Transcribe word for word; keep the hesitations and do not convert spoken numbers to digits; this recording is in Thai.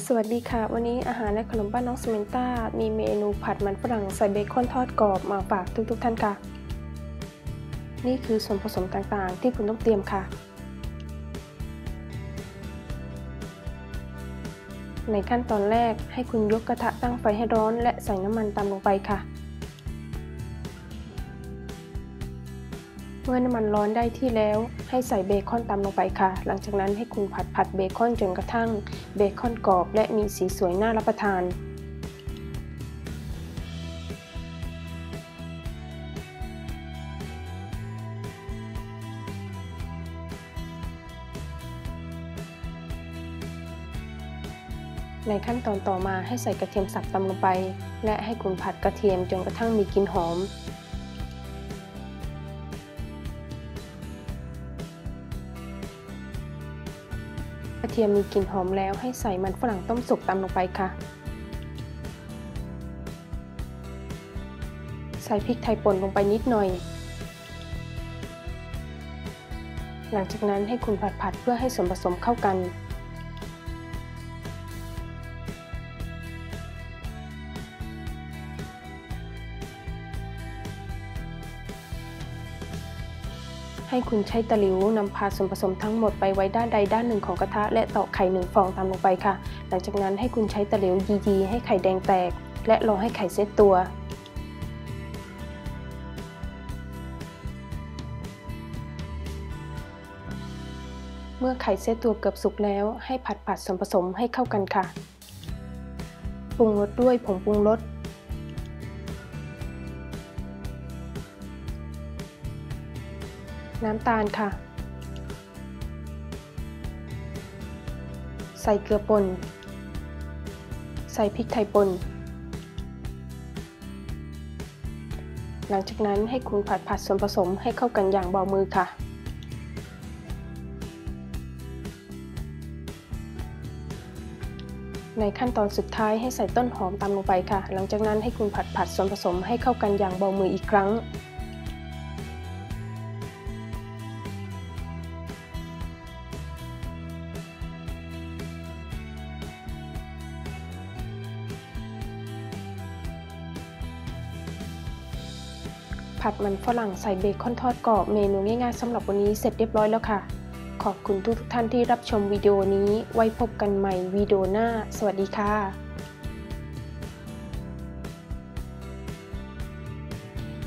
สวัสดีค่ะวันนี้อาหารและขนมบ้านน้องสเมนต้ามีเมนูผัดมันฝรั่งใส่เบคอนทอดกรอบมาฝากทุกๆท่านค่ะนี่คือส่วนผสมต่างๆที่คุณต้องเตรียมค่ะในขั้นตอนแรกให้คุณยกกระทะตั้งไฟให้ร้อนและใส่น้ำมันตามลงไปค่ะเมื่อน้ำมันร้อนได้ที่แล้วให้ใส่เบคอนตามลงไปค่ะหลังจากนั้นให้คุณผัดผัดเบคอนจนกระทั่งเบคอนกรอบและมีสีสวยน่ารับประทานในขั้นตอนต่อมาให้ใส่กระเทียมสับตำลงไปและให้คุณผัดกระเทียมจนกระทั่งมีกลิ่นหอมกระเทียมมีกลิ่นหอมแล้วให้ใส่มันฝรั่งต้มสุกตามลงไปค่ะใส่พริกไทยป่นลงไปนิดหน่อยหลังจากนั้นให้คุณผัดผัดเพื่อให้ส่วนผสมเข้ากันให้คุณใช้ตะหลิวนำพาส่วนผสมทั้งหมดไปไว้ด้านใดด้านหนึ่งของกระทะและตอกไข่หนึ่งฟองตามลงไปค่ะหลังจากนั้นให้คุณใช้ตะหลิวยีๆให้ไข่แดงแตกและรอให้ไข่เซตตัวเมื่อไข่เซตตัวเกือบสุกแล้วให้ผัดผัดส่วนผสมให้เข้ากันค่ะปรุงรสด้วยผงปรุงรสน้ำตาลค่ะใส่เกลือป่นใส่พริกไทยป่นหลังจากนั้นให้คุณผัดผัดส่วนผสมให้เข้ากันอย่างเบามือค่ะในขั้นตอนสุดท้ายให้ใส่ต้นหอมตามลงไปค่ะหลังจากนั้นให้คุณผัดผัดส่วนผสมให้เข้ากันอย่างเบามืออีกครั้งผัดมันฝรั่งใส่เบคอนทอดกรอบเมนูง่ายๆสำหรับวันนี้เสร็จเรียบร้อยแล้วค่ะขอบคุณทุกท่านที่รับชมวิดีโอนี้ไว้พบกันใหม่วิดีโอหน้าสวัสดีค่ะ